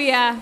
Hallelujah.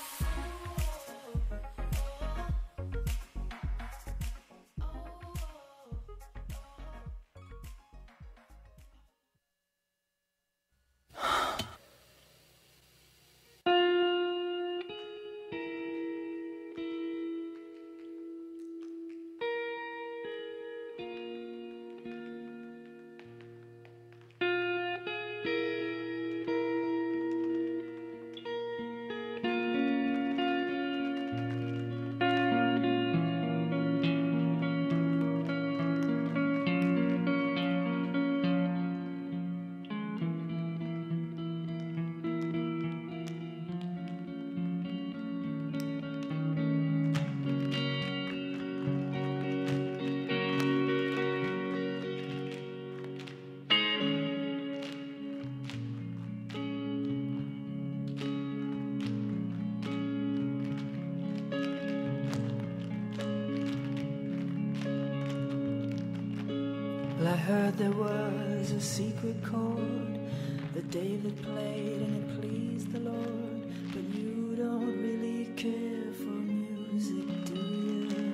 I heard there was a secret chord that David played and it pleased the Lord. But you don't really care for music, do you?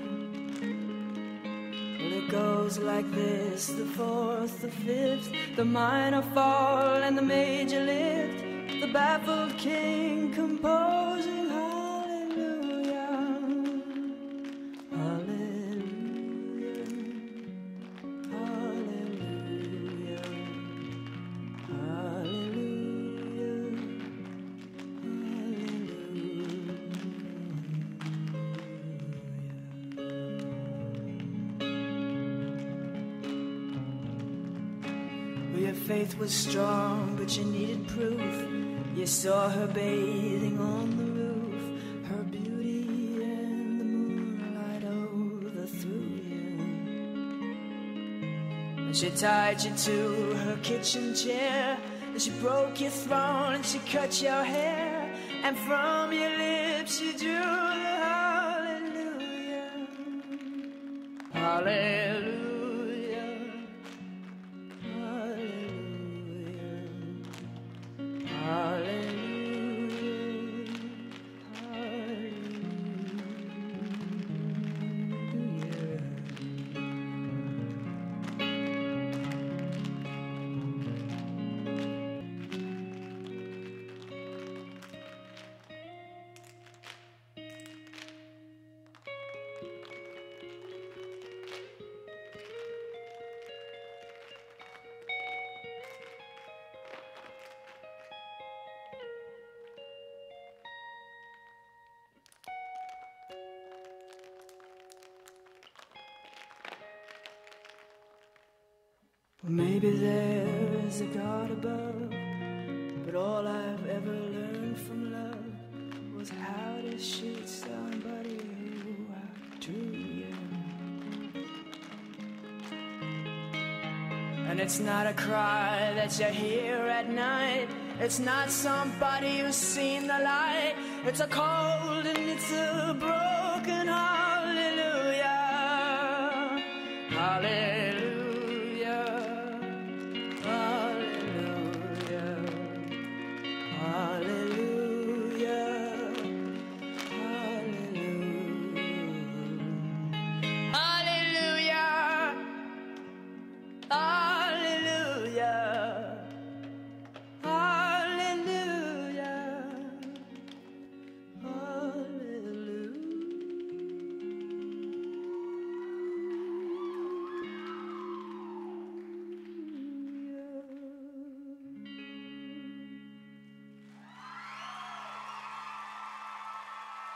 Well, it goes like this: the fourth, the fifth, the minor fall and the major lift, the baffled king composing hallelujah, hallelujah. Faith was strong, but you needed proof. You saw her bathing on the roof, her beauty and the moonlight overthrew you. And she tied you to her kitchen chair, and she broke your throne, and she cut your hair, and from your lips she drew the hallelujah, hallelujah. Maybe there is a God above, but all I've ever learned from love was how to shoot somebody who outdrew you. And it's not a cry that you hear at night, it's not somebody who's seen the light, it's a cold and it's a broken hallelujah, hallelujah.